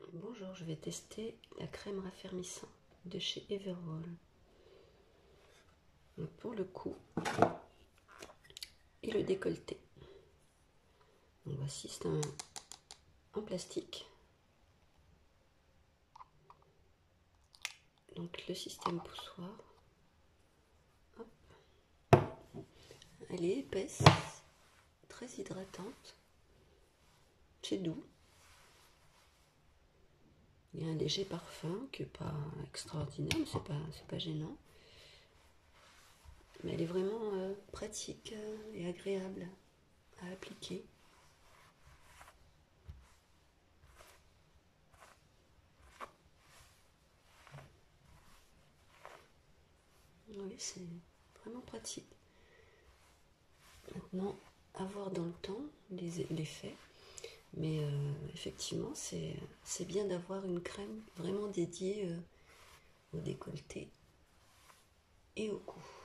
Bonjour, je vais tester la crème raffermissant de chez Everall. Donc pour le cou et le décolleté. Donc voici, c'est en plastique. Donc le système poussoir. Hop. Elle est épaisse, très hydratante. C'est doux. Il y a un léger parfum qui n'est pas extraordinaire, mais c'est pas gênant. Mais elle est vraiment pratique et agréable à appliquer. Oui, c'est vraiment pratique. Maintenant, à voir dans le temps l'effet. Mais effectivement, c'est bien d'avoir une crème vraiment dédiée au décolleté et au cou.